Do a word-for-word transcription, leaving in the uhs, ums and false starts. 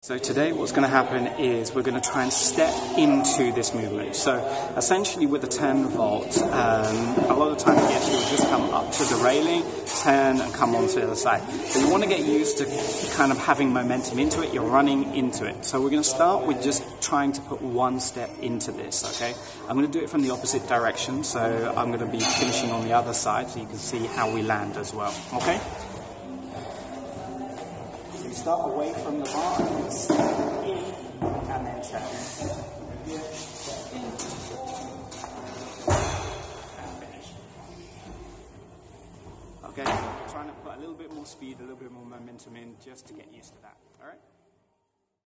So today what's going to happen is we're going to try and step into this movement. So essentially with the turn vault, um, a lot of the time yes, you'll just come up to the railing, turn and come onto the other side. But you want to get used to kind of having momentum into it, you're running into it. So we're going to start with just trying to put one step into this, okay? I'm going to do it from the opposite direction, so I'm going to be finishing on the other side so you can see how we land as well, okay? So you start away from the bar, step in, and then turn. Here, step in, and finish. Okay, so trying to put a little bit more speed, a little bit more momentum in, just to get used to that, alright?